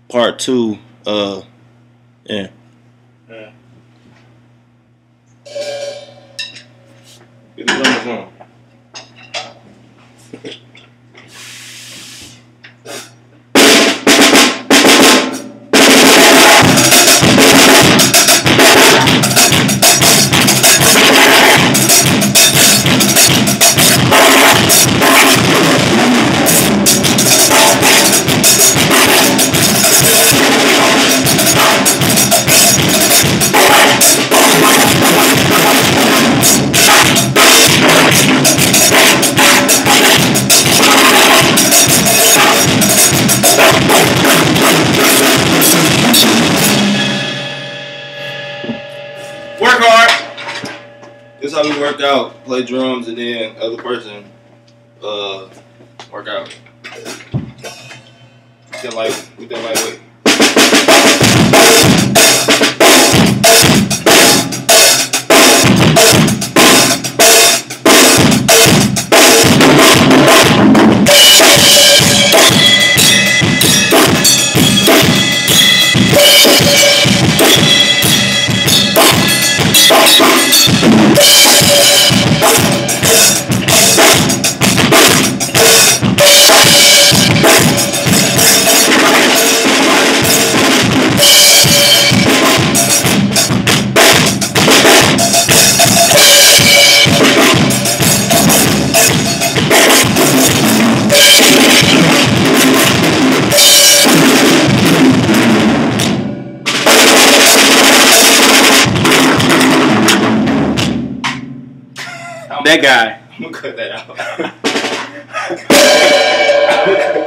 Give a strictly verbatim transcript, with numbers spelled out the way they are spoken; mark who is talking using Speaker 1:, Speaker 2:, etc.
Speaker 1: part two. Uh, yeah.
Speaker 2: Yeah. Get these numbers on. Work hard. This is how we work out. Play drums and then other person uh work out. Get light with that lightweight.
Speaker 1: That guy.
Speaker 2: I'm gonna cut that out.